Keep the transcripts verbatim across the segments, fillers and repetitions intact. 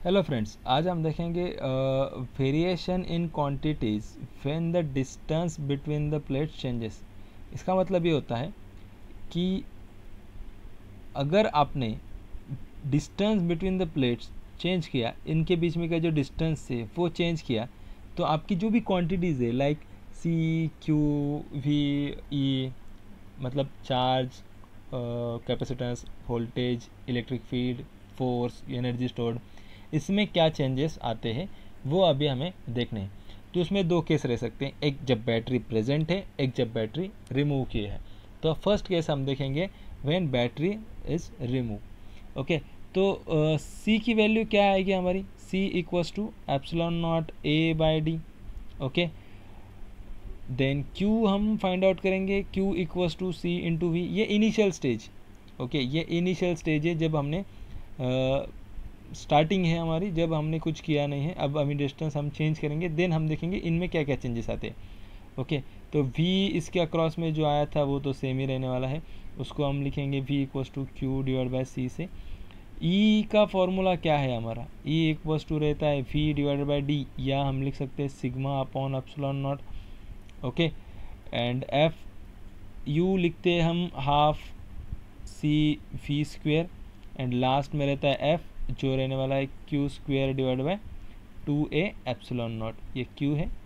Hello friends, आज हम देखेंगे variation in quantities when the distance between the plates changes. इसका मतलब ये होता है कि अगर आपने distance between the plates change किया, इनके बीच में का जो डिस्टेंस है वो चेंज किया, तो आपकी जो भी क्वांटिटीज़ है like C Q V E, मतलब charge, capacitance, voltage, electric field, force, energy stored, इसमें क्या चेंजेस आते हैं वो अभी हमें देखने हैं। तो उसमें दो केस रह सकते हैं, एक जब बैटरी प्रेजेंट है, एक जब बैटरी रिमूव की है। तो फर्स्ट केस हम देखेंगे when battery is remove. Okay, तो सी uh, की वैल्यू क्या आएगी हमारी, C equals to epsilon naught A by D. Okay, then Q हम फाइंड आउट करेंगे, Q equals to C into V. ये इनिशियल स्टेज, ओके, ये इनिशियल स्टेज है जब हमने स्टार्टिंग uh, है हमारी, जब हमने कुछ किया नहीं है। अब अभी डिस्टेंस हम चेंज करेंगे, देन हम देखेंगे इनमें क्या क्या चेंजेस आते हैं। ओके, तो V इसके अक्रॉस में जो आया था वो तो सेम ही रहने वाला है, उसको हम लिखेंगे V equals to Q divide by C से। E का फॉर्मूला क्या है हमारा, E इक्वल्स टू रहता है V डिवाइडेड बाई डी, या हम लिख सकते हैं sigma upon epsilon naught. Okay, and F U लिखते हैं हम half C V square, and last में रहता है F जो रहने वाला है Q square divide by two A epsilon naught, ये Q है।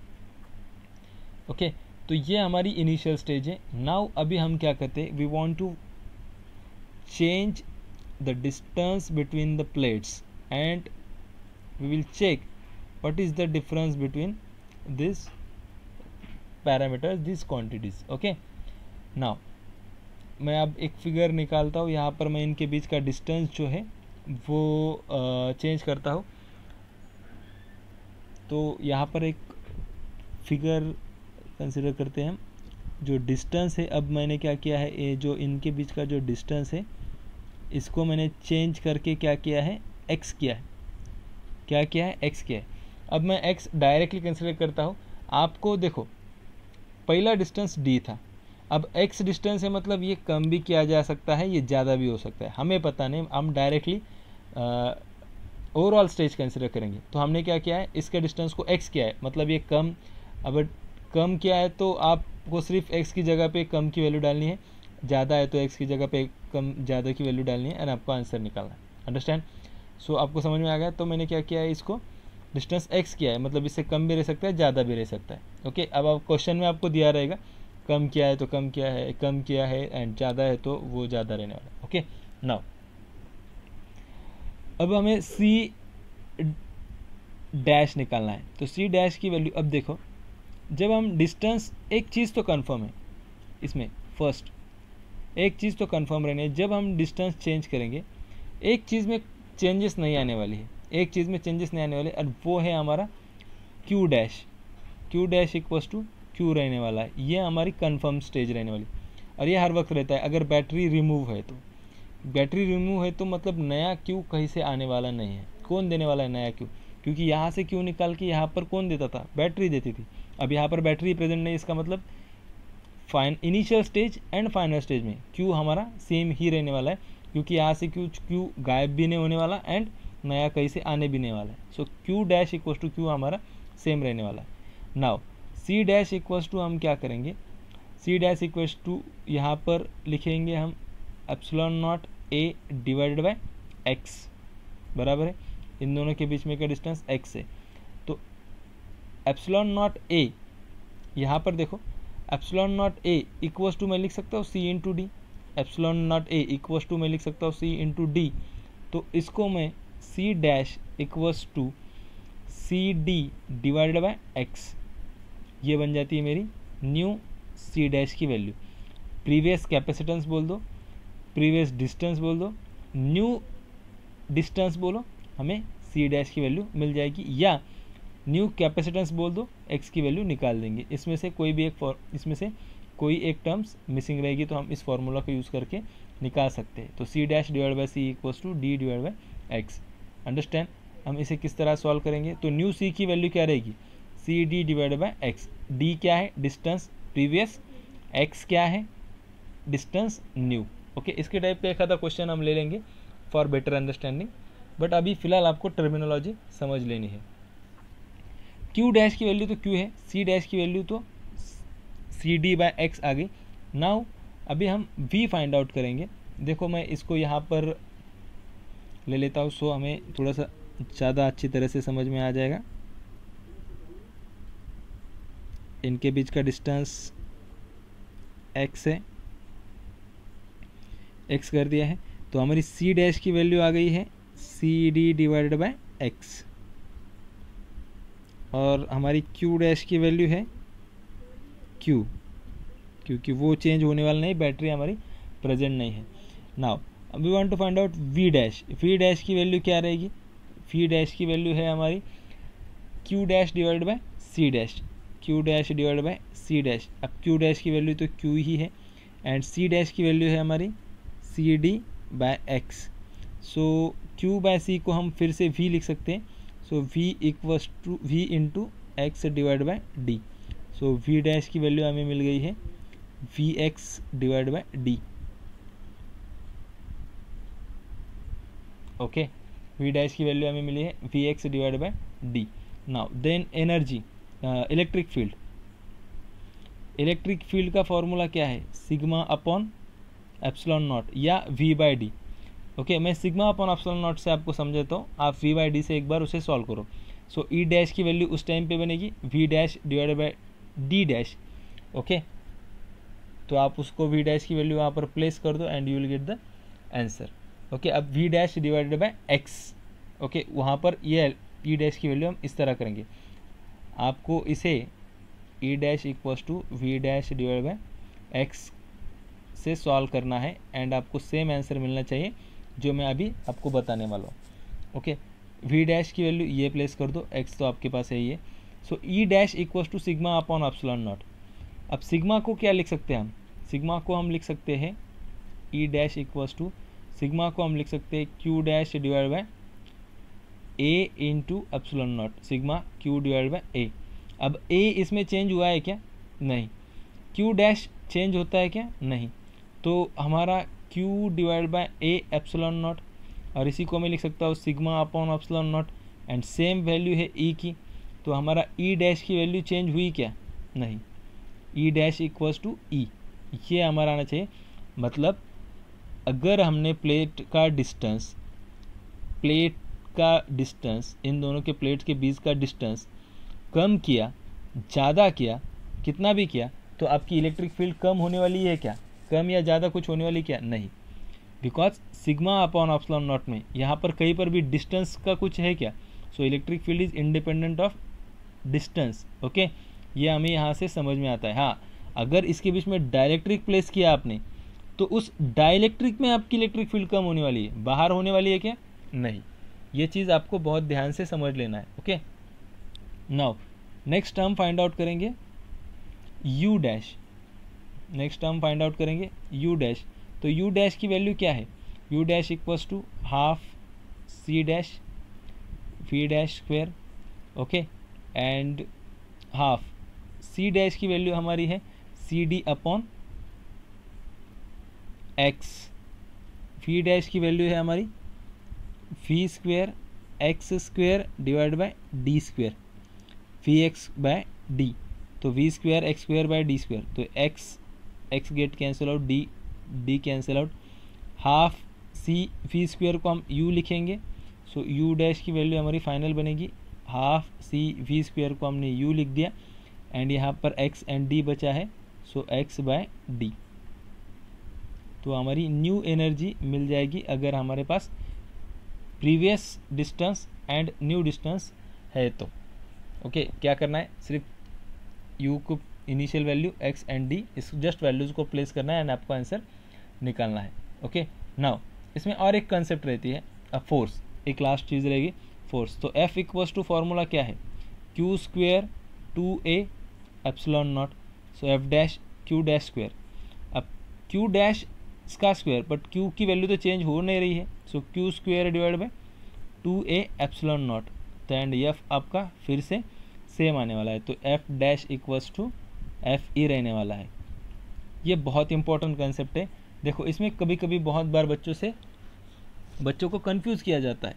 ओके, तो ये हमारी इनिशियल स्टेज है। नाउ अभी हम क्या करते हैं, we want to change the distance between the plates and we will check what is the difference between this parameters, these quantities. okay, now मैं अब एक फिगर निकालता हूँ, यहाँ पर मैं इनके बीच का डिस्टेंस जो है वो चेंज uh, करता हूँ। तो यहाँ पर एक फिगर कंसिडर करते हैं हम, जो डिस्टेंस है। अब मैंने क्या किया है, ये जो इनके बीच का जो डिस्टेंस है इसको मैंने चेंज करके क्या किया है, x किया है। क्या किया है, x किया है। अब मैं x डायरेक्टली कंसिडर करता हूँ। आपको देखो, पहला डिस्टेंस d था, अब x डिस्टेंस है, मतलब ये कम भी किया जा सकता है, ये ज़्यादा भी हो सकता है, हमें पता नहीं। हम डायरेक्टली ओवरऑल स्टेज कंसिडर करेंगे। तो हमने क्या किया है, इसके डिस्टेंस को x किया है, मतलब ये कम। अब कम किया है तो आपको सिर्फ x की जगह पे कम की वैल्यू डालनी है, ज़्यादा है तो x की जगह पे कम ज़्यादा की वैल्यू डालनी है, एंड आपको आंसर निकालना है। अंडरस्टैंड? सो आपको समझ में आ गया। तो मैंने क्या किया है, इसको डिस्टेंस x किया है, मतलब इससे कम भी रह सकता है, ज़्यादा भी रह सकता है। ओके, अब आप क्वेश्चन में आपको दिया रहेगा कम किया है तो कम किया है, कम किया है, एंड ज़्यादा है तो वो ज़्यादा रहने वाला है। ओके, नाउ अब हमें c डैश निकालना है। तो c डैश की वैल्यू, अब देखो, जब हम डिस्टेंस, एक चीज़ तो कंफर्म है इसमें, फर्स्ट एक चीज़ तो कंफर्म रहनी है, जब हम डिस्टेंस चेंज करेंगे एक चीज़ में चेंजेस नहीं आने वाली है, एक चीज़ में चेंजेस नहीं आने वाले, और वो है हमारा Q dash. Q dash equals to Q रहने वाला है, ये हमारी कंफर्म स्टेज रहने वाली, और ये हर वक्त रहता है। अगर बैटरी रिमूव है तो, बैटरी रिमूव है तो मतलब नया Q कहीं से आने वाला नहीं है। कौन देने वाला है नया Q? क्योंकि यहाँ से Q निकाल के यहाँ पर कौन देता था, बैटरी देती थी। अब यहाँ पर बैटरी प्रेजेंट नहीं, इसका मतलब fine initial stage and final stage में Q हमारा सेम ही रहने वाला है, क्योंकि यहाँ से Q Q गायब भी नहीं होने वाला, एंड नया कहीं से आने भी नहीं वाला है। So Q dash equals to Q हमारा सेम रहने वाला है। Now C dash equals to हम क्या करेंगे, C डैश इक्वल्स टू यहाँ पर लिखेंगे हम epsilon naught A divided by x, बराबर है, इन दोनों के बीच में का डिस्टेंस x है। तो एप्सिलॉन नॉट A, यहाँ पर देखो, epsilon naught A equals to मैं लिख सकता हूँ C into D, epsilon naught A equals to मैं लिख सकता हूँ सी इंटू डी। तो इसको मैं C dash equals to C D divided by X, ये बन जाती है मेरी न्यू सी डैश की वैल्यू। प्रीवियस कैपेसिटेंस बोल दो, प्रीवियस डिस्टेंस बोल दो, न्यू डिस्टेंस बोलो, हमें सी डैश की वैल्यू मिल जाएगी, या न्यू कैपेसिटेंस बोल दो, x की वैल्यू निकाल देंगे। इसमें से कोई भी एक फॉर इसमें से कोई एक टर्म्स मिसिंग रहेगी तो हम इस फॉर्मूला को यूज़ करके निकाल सकते हैं। तो c dash divide by C equals to D divide by X. Understand? हम इसे किस तरह सॉल्व करेंगे, तो न्यू c की वैल्यू क्या रहेगी, C D divide by X. D क्या है, डिस्टेंस प्रीवियस, x क्या है, डिस्टेंस न्यू। ओके, इसके टाइप का एक आधा क्वेश्चन हम ले लेंगे फॉर बेटर अंडरस्टैंडिंग। बट अभी फ़िलहाल आपको टर्मिनोलॉजी समझ लेनी है। क्यू डैश की वैल्यू तो क्यू है, सी डैश की वैल्यू तो सी डी बाय एक्स आ गई। नाउ अभी हम वी फाइंड आउट करेंगे। देखो मैं इसको यहाँ पर ले लेता हूँ, सो हमें थोड़ा सा ज़्यादा अच्छी तरह से समझ में आ जाएगा। इनके बीच का डिस्टेंस x है, x कर दिया है, तो हमारी c डैश की वैल्यू आ गई है C D divided by X, और हमारी q डैश की वैल्यू है q, क्योंकि वो चेंज होने वाला नहीं, बैटरी हमारी प्रेजेंट नहीं है। Now we want to find out v dash. v dash की वैल्यू क्या रहेगी? v डैश की वैल्यू है हमारी q dash divided by c dash, q dash divided by c dash. अब q डैश की वैल्यू तो q ही है, एंड c डैश की वैल्यू है हमारी C D by X. So q by c को हम फिर से v लिख सकते हैं, so v equals to v into X divide by D. So v dash की वैल्यू हमें मिल गई है V X divide by D. Okay, v dash की वैल्यू हमें मिली है V X divide by D. Now then energy, electric field. Electric field का फॉर्मूला क्या है? सिग्मा अपॉन एप्सिलॉन नॉट या v बाई डी। ओके, मैं सिग्मा अपॉन एप्सिलॉन नॉट से आपको समझाता हूँ, आप v बाई डी से एक बार उसे सॉल्व करो। सो e डैश की वैल्यू उस टाइम पे बनेगी v dash divided by D dash. Okay, तो आप उसको v डैश की वैल्यू वहाँ पर प्लेस कर दो and you will get the answer. Okay, अब v dash divided by x। Okay, वहाँ पर ये e डैश की वैल्यू हम इस तरह करेंगे, आपको इसे e dash equals to V dash divide by X से सॉल्व करना है, एंड आपको सेम आंसर मिलना चाहिए जो मैं अभी आपको बताने वाला हूँ। ओके, वी डैश की वैल्यू ये प्लेस कर दो, एक्स तो आपके पास है ये। So E dash equals to sigma upon epsilon naught. अब सिग्मा को क्या लिख सकते हैं हम? सिग्मा को हम लिख सकते हैं E dash equals to, sigma को हम लिख सकते हैं Q dash divide by A into epsilon naught, sigma Q divide by A. अब ए इसमें चेंज हुआ है क्या? नहीं। क्यू डैश चेंज होता है क्या? नहीं। तो हमारा Q divide by A epsilon naught, और इसी को मैं लिख सकता हूँ sigma upon epsilon naught, and same value है ई की। तो हमारा ई डैश की वैल्यू चेंज हुई क्या? नहीं। E dash equals to E, ये हमारा आना चाहिए। मतलब अगर हमने प्लेट का डिस्टेंस, प्लेट का डिस्टेंस, इन दोनों के प्लेट के बीच का डिस्टेंस कम किया, ज़्यादा किया, कितना भी किया, तो आपकी इलेक्ट्रिक फील्ड कम होने वाली है क्या? कम या ज़्यादा कुछ होने वाली क्या? नहीं। Because sigma upon epsilon naught में यहाँ पर कहीं पर भी डिस्टेंस का कुछ है क्या? So electric field is independent of distance. Okay, ये हमें यहाँ से समझ में आता है। हाँ, अगर इसके बीच में डाइलेक्ट्रिक प्लेस किया आपने, तो उस डाइलेक्ट्रिक में आपकी इलेक्ट्रिक फील्ड कम होने वाली है, बाहर होने वाली है क्या? नहीं। ये चीज़ आपको बहुत ध्यान से समझ लेना है। ओके, नाउ नेक्स्ट हम फाइंड आउट करेंगे u डैश। नेक्स्ट हम फाइंड आउट करेंगे u डैश। तो u डैश की वैल्यू क्या है? u dash equals to half c dash v dash square. Okay, and half c dash की वैल्यू हमारी है C D upon X. v dash की वैल्यू है हमारी v square X square divide by D square, V X by D. तो V square X square by D square, तो X X get cancel out, D D cancel out. Half C V square को हम u लिखेंगे, so u dash की value हमारी final बनेगी half C V square को हमने u लिख दिया, एंड यहाँ पर x एंड d बचा है, सो x बाय डी। तो हमारी न्यू एनर्जी मिल जाएगी अगर हमारे पास previous distance and new distance है तो। ओके okay, क्या करना है? सिर्फ u को initial value x and d, इस जस्ट वैल्यूज को प्लेस करना है एंड आपको आंसर निकालना है। ओके, नाउ इसमें और एक कंसेप्ट रहती है फोर्स, एक लास्ट चीज़ रहेगी फोर्स। तो F इक्वल्स टू फॉर्मूला क्या है? क्यू स्क्वेयर टू ए epsilon naught, so F dash Q dash square. अब क्यू डैश का स्क्वायर, बट क्यू की वैल्यू तो चेंज हो नहीं रही है, so Q square divide by two A epsilon naught. तो एंड एफ आपका फिर से सेम आने वाला है, तो F dash equals to F ई रहने वाला है। ये बहुत इंपॉर्टेंट कंसेप्ट है। देखो इसमें कभी कभी बहुत बार बच्चों से बच्चों को कंफ्यूज किया जाता है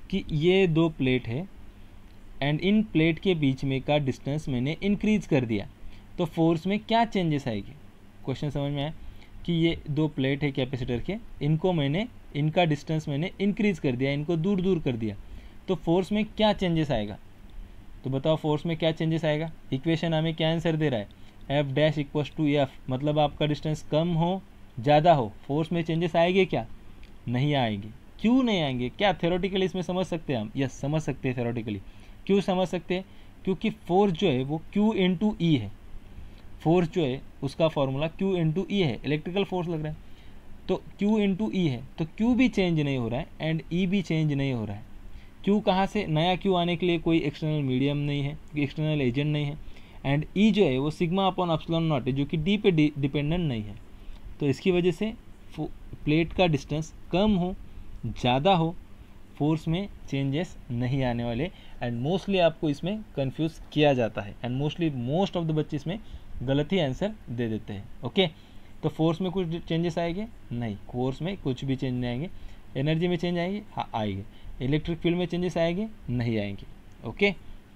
कि ये दो प्लेट है एंड इन प्लेट के बीच में का डिस्टेंस मैंने इंक्रीज कर दिया, तो फोर्स में क्या चेंजेस आएगी। क्वेश्चन समझ में आया कि ये दो प्लेट है कैपेसिटर के, इनको मैंने इनका डिस्टेंस मैंने इंक्रीज कर दिया, इनको दूर दूर कर दिया, तो फोर्स में क्या चेंजेस आएगा। तो बताओ फोर्स में क्या चेंजेस आएगा। इक्वेशन हमें क्या आंसर दे रहा है, F dash equals to F, मतलब आपका डिस्टेंस कम हो ज़्यादा हो, फोर्स में चेंजेस आएंगे क्या, नहीं आएंगे। क्यों नहीं आएंगे, क्या थ्योरेटिकली इसमें समझ सकते हैं हम, यस समझ सकते हैं थ्योरेटिकली। क्यों समझ सकते हैं, क्योंकि फोर्स जो है वो Q इंटू ई है, फोर्स जो है उसका फॉर्मूला Q इंटू ई है, इलेक्ट्रिकल फोर्स लग रहा है तो Q इंटू ई है, तो Q भी चेंज नहीं हो रहा है एंड E भी चेंज नहीं हो रहा है। Q कहाँ से, नया Q आने के लिए कोई एक्सटर्नल मीडियम नहीं है, एक्सटर्नल एजेंट नहीं है, एंड E जो है वो सिग्मा अपॉन एप्सिलॉन नॉट है जो कि D पे डिपेंडेंट नहीं है। तो इसकी वजह से प्लेट का डिस्टेंस कम हो ज़्यादा हो, फोर्स में चेंजेस नहीं आने वाले। एंड मोस्टली आपको इसमें कंफ्यूज किया जाता है and mostly most of the बच्चे इसमें गलत ही आंसर दे देते हैं। ओके, तो फोर्स में कुछ चेंजेस आएंगे नहीं, फोर्स में कुछ भी चेंज नहीं आएंगे। एनर्जी में चेंज आएंगे, हाँ आएंगे। इलेक्ट्रिक फील्ड में चेंजेस आएंगे, नहीं आएंगे। ओके,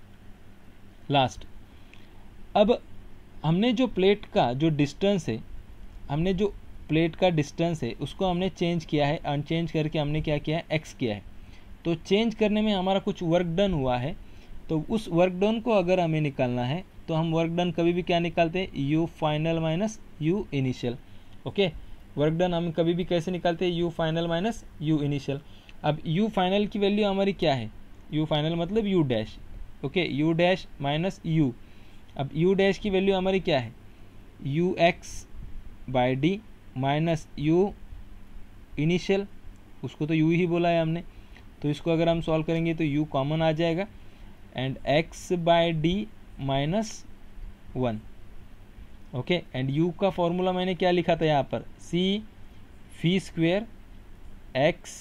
लास्ट, अब हमने जो प्लेट का जो डिस्टेंस है, हमने जो प्लेट का डिस्टेंस है उसको हमने चेंज किया है, अनचेंज करके हमने क्या किया है, एक्स किया है। तो चेंज करने में हमारा कुछ वर्क डन हुआ है, तो उस वर्क डन को अगर हमें निकालना है तो हम वर्क डन कभी भी क्या निकालते हैं, U final minus U initial. Okay, work done हम कभी भी कैसे निकालते हैं, U final minus U initial. अब यू फाइनल की वैल्यू हमारी क्या है, यू फाइनल मतलब U dash. Okay, U dash minus U, अब यू डैश की वैल्यू हमारी क्या है, U X by D minus U initial, उसको तो यू ही बोला है हमने, तो इसको अगर हम सॉल्व करेंगे तो u कॉमन आ जाएगा and x by D minus one. Okay, and u का फॉर्मूला मैंने क्या लिखा था यहाँ पर, c phi square x,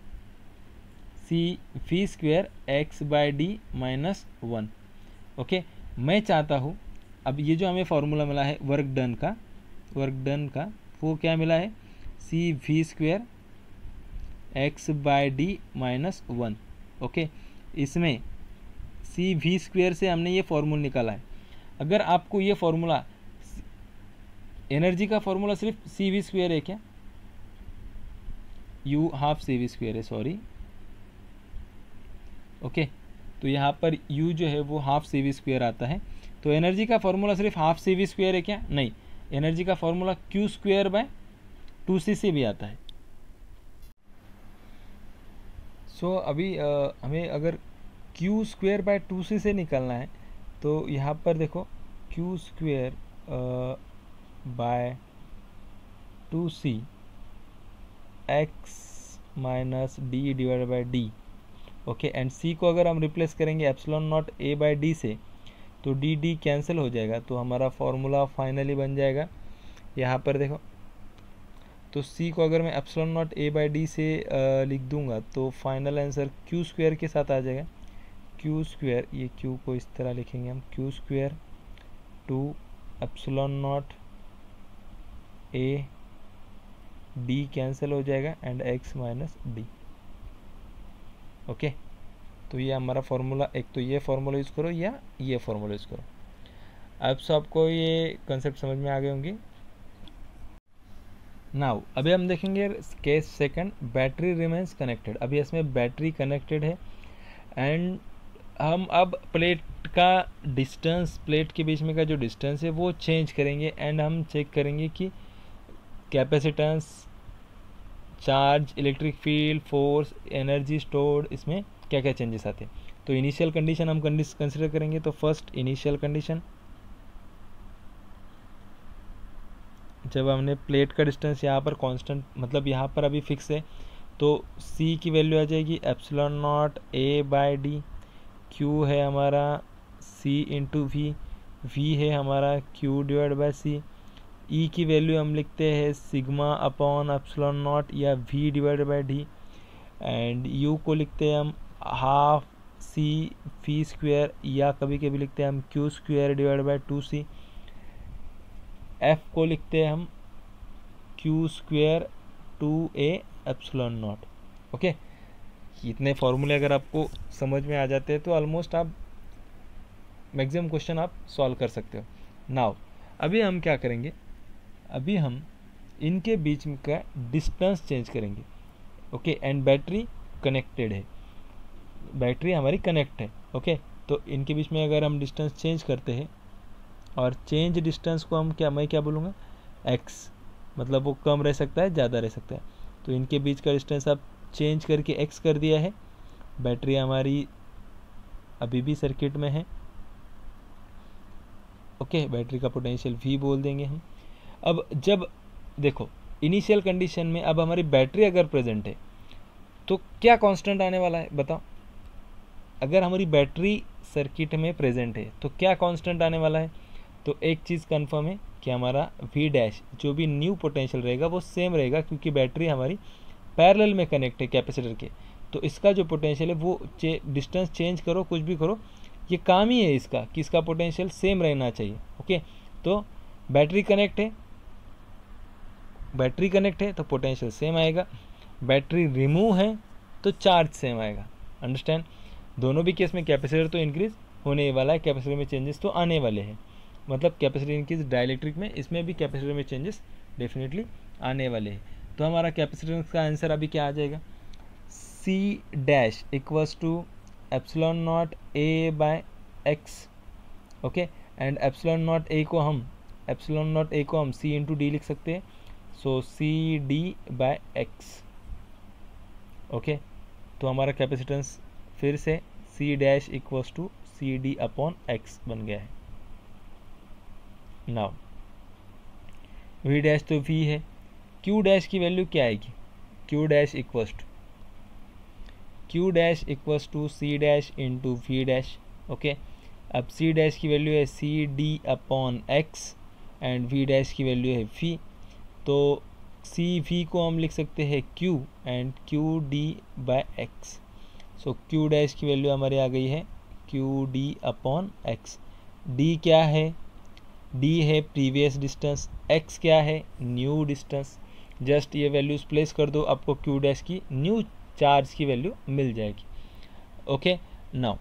c phi square x by D minus one. Okay, मैं चाहता हूँ अब ये जो हमें फॉर्मूला मिला है वर्क डन का, वर्क डन का वो क्या मिला है, c V square X by D minus one. Okay, इसमें सी वी स्क्वेयर से हमने ये फॉर्मूला निकाला है। अगर आपको ये फॉर्मूला, एनर्जी का फॉर्मूला सिर्फ सी वी स्क्वेयर है क्या, U half C V square है, सॉरी। ओके, तो यहाँ पर यू जो है वो हाफ सी वी स्क्वेयर आता है, तो एनर्जी का फॉर्मूला सिर्फ हाफ सी वी स्क्वेयर है क्या, नहीं, एनर्जी का formula Q square by two C से भी आता है। सो so, अभी आ, हमें अगर Q square by two C से निकालना है तो यहाँ पर देखो Q square by two C X minus D divide by D. Okay, and C को अगर हम रिप्लेस करेंगे epsilon naught A by D से तो डी डी कैंसिल हो जाएगा, तो हमारा फॉर्मूला फाइनली बन जाएगा यहाँ पर देखो, तो c को अगर मैं epsilon naught A by D से आ, लिख दूंगा तो फाइनल आंसर q स्क्वायर के साथ आ जाएगा। q स्क्वायर, ये q को इस तरह लिखेंगे हम, q square two epsilon naught A D cancel हो जाएगा and x minus D. Okay, तो ये हमारा फॉर्मूला, एक तो ये फॉर्मूला यूज़ करो या ये फॉर्मूला यूज़ करो। अब सबको ये कंसेप्ट समझ में आ गए होंगे। नाउ अभी हम देखेंगे case second, battery remains connected. अभी इसमें बैटरी कनेक्टेड है एंड हम अब प्लेट का डिस्टेंस, प्लेट के बीच में का जो डिस्टेंस है वो चेंज करेंगे एंड हम चेक करेंगे कि capacitance, charge, electric field, force, energy stored, इसमें क्या क्या चेंजेस आते हैं। तो इनिशियल कंडीशन हम कंसिडर करेंगे। तो फर्स्ट इनिशियल कंडीशन, जब हमने प्लेट का डिस्टेंस यहाँ पर कांस्टेंट, मतलब यहाँ पर अभी फिक्स है, तो c की वैल्यू आ जाएगी epsilon naught a by D, q है हमारा c इंटू वी, v है हमारा q divide by c, e की वैल्यू हम लिखते हैं सिग्मा अपॉन एप्सिलॉन नॉट या v divide by D, and u को लिखते हैं हम हाफ c फी स्क्वायर या कभी कभी लिखते हैं हम q square divide by two C, f को लिखते हैं हम q स्क्वायर टू ए एप्सिलॉन नॉट। ओके, कि इतने फॉर्मूले अगर आपको समझ में आ जाते हैं तो ऑलमोस्ट आप मैक्सिमम क्वेश्चन आप सॉल्व कर सकते हो। नाउ अभी हम क्या करेंगे, अभी हम इनके बीच में का डिस्टेंस चेंज करेंगे। ओके, एंड बैटरी कनेक्टेड है, बैटरी हमारी कनेक्ट है। ओके, तो इनके बीच में अगर हम डिस्टेंस चेंज करते हैं, और चेंज डिस्टेंस को हम क्या, मैं क्या बोलूँगा, एक्स, मतलब वो कम रह सकता है, ज़्यादा रह सकता है। तो इनके बीच का डिस्टेंस आप चेंज करके एक्स कर दिया है। बैटरी हमारी अभी भी सर्किट में है। ओके, बैटरी का पोटेंशियल वी बोल देंगे हम। अब जब देखो इनिशियल कंडीशन में अब हमारी बैटरी अगर प्रेजेंट है तो क्या कांस्टेंट आने वाला है, बताओ। अगर हमारी बैटरी सर्किट में प्रेजेंट है तो क्या कांस्टेंट आने वाला है, तो एक चीज़ कंफर्म है कि हमारा वी डैश जो भी न्यू पोटेंशियल रहेगा वो सेम रहेगा, क्योंकि बैटरी हमारी पैरेलल में कनेक्ट है कैपेसिटर के। तो इसका जो पोटेंशियल है वो चे, डिस्टेंस चेंज करो, कुछ भी करो, ये काम ही है इसका कि इसका पोटेंशियल सेम रहना चाहिए। ओके, तो बैटरी कनेक्ट है, बैटरी कनेक्ट है तो पोटेंशियल सेम आएगा, बैटरी रिमूव है तो चार्ज सेम आएगा। अंडरस्टैंड, दोनों भी केस में कैपेसिटर तो इंक्रीज होने वाला है, कैपेसिटर में चेंजेस तो आने वाले हैं, मतलब कैपेसिटर इंक्रीज डाइलेक्ट्रिक में, इसमें भी कैपेसिटर में चेंजेस डेफिनेटली आने वाले हैं। तो हमारा कैपेसिटेंस का आंसर अभी क्या आ जाएगा, C dash equals to epsilon naught A by X. Okay, and epsilon naught A को हम एप्सिलॉन नॉट ए को हम सी इंटू डी लिख सकते हैं, so C D by X. Okay, तो हमारा कैपेसिटेंस फिर से C dash equals to C D upon X बन गया है। नाउ वी डैश तो वी है, क्यू डैश की वैल्यू क्या आएगी, Q dash equals to Q dash equals to C dash into V dash. Okay, अब सी डैश की वैल्यू है C D upon X and V dash की value है वी, तो सी वी को हम लिख सकते हैं Q and Q D by X. So Q dash की वैल्यू हमारी आ गई है Q D upon X. D क्या है, डी है प्रीवियस डिस्टेंस, एक्स क्या है, न्यू डिस्टेंस। जस्ट ये वैल्यूज प्लेस कर दो, आपको क्यू डैश की न्यू चार्ज की वैल्यू मिल जाएगी। ओके, नाउ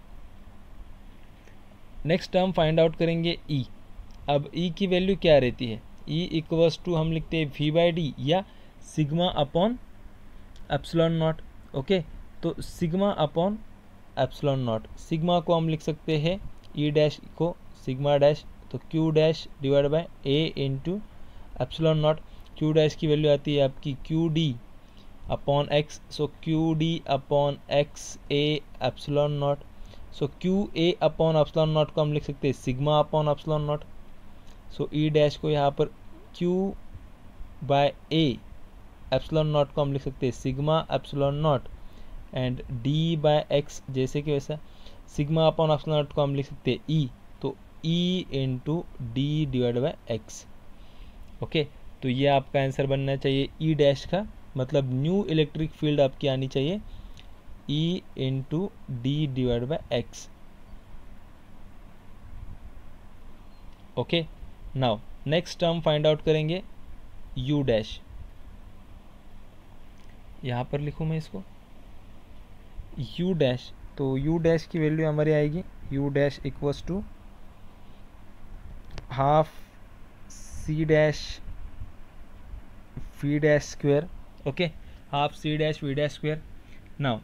नेक्स्ट हम फाइंड आउट करेंगे ई। अब ई की वैल्यू क्या रहती है, ई इक्वल्स टू हम लिखते हैं वी बाई डी या sigma upon epsilon naught. Okay, तो sigma upon epsilon naught, sigma को हम लिख सकते हैं ई डैश को सिग्मा डैश, तो Q dash divide by A into epsilon naught. Q dash की वैल्यू आती है आपकी Q D upon X, so Q D upon X A epsilon naught. So Q A upon epsilon naught को हम लिख सकते हैं sigma upon epsilon naught. So E dash को यहाँ पर Q by A epsilon naught को हम लिख सकते हैं sigma epsilon naught and D by X जैसे कि वैसा। सिग्मा अपॉन एप्सिलॉन नॉट को हम लिख सकते हैं ई, तो E into D divide by X. Okay, तो ये आपका आंसर बनना चाहिए ई डैश का, मतलब न्यू इलेक्ट्रिक फील्ड आपकी आनी चाहिए E into D divide by X. Okay, now next हम फाइंड आउट करेंगे यू डैश। यहाँ पर लिखूँ मैं इसको यू डैश, तो यू डैश की वैल्यू हमारी आएगी U dash equals to half C dash V dash square. Okay, half C dash V dash square. Now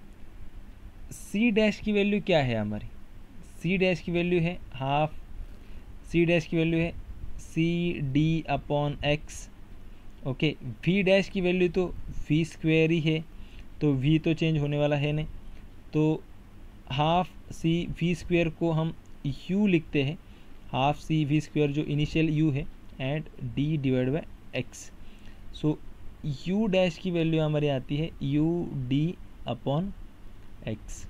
C dash की वैल्यू क्या है हमारी, सी डैश की वैल्यू है हाफ, सी डैश की वैल्यू है C D upon X. Okay, V dash की value तो वी स्क्वेयर ही है, तो वी तो चेंज होने वाला है नहीं, तो हाफ सी वी स्क्वेयर को हम यू लिखते हैं, हाफ सी वी स्क्वेयर जो इनिशियल यू है and D divide by X. So U dash की वैल्यू हमारी आती है U D upon X.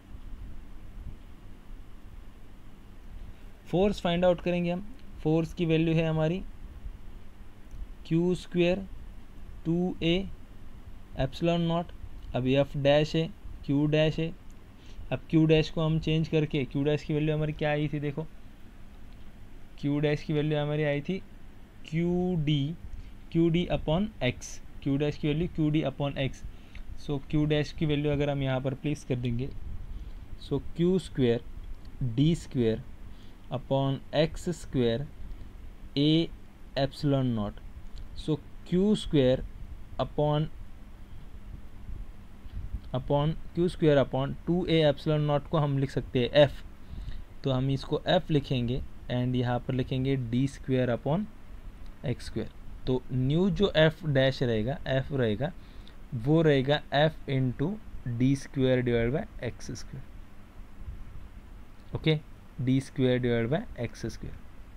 Force find out करेंगे हम, फोर्स की वैल्यू है हमारी क्यू स्क्वेयर टू ए एप्सिलॉन नॉट। अब एफ डैश है, क्यू डैश है, अब क्यू डैश को हम चेंज करके क्यू डैश की वैल्यू हमारी क्या आई थी, देखो क्यू डैश की वैल्यू हमारी आई थी Q D Q D upon X, Q dash की value Q D upon X. So Q dash की वैल्यू अगर हम यहाँ पर प्लेस कर देंगे, so Q square D square upon X square a epsilon naught. So Q square upon upon Q square upon two A epsilon naught को हम लिख सकते हैं एफ, तो हम इसको एफ लिखेंगे एंड यहाँ पर लिखेंगे D square upon X square. तो न्यू जो एफ डैश रहेगा, एफ रहेगा, वो रहेगा F into D square divide by X square. Okay, D square divide by X square.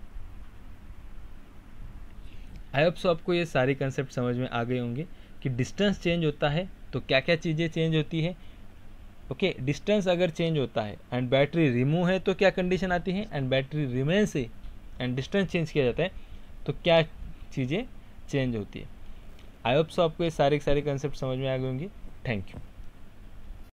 I hope so आपको ये सारी कंसेप्ट समझ में आ गए होंगे कि डिस्टेंस चेंज होता है तो क्या क्या चीज़ें चेंज होती है। ओके, डिस्टेंस अगर चेंज होता है एंड बैटरी रिमूव है तो क्या कंडीशन आती है, एंड बैटरी रिमेन्स है एंड डिस्टेंस चेंज किया जाता है तो क्या चीज़ें चेंज होती है। आई होप सो आपको ये सारे सारे कंसेप्ट समझ में आ गए होंगे। Thank you.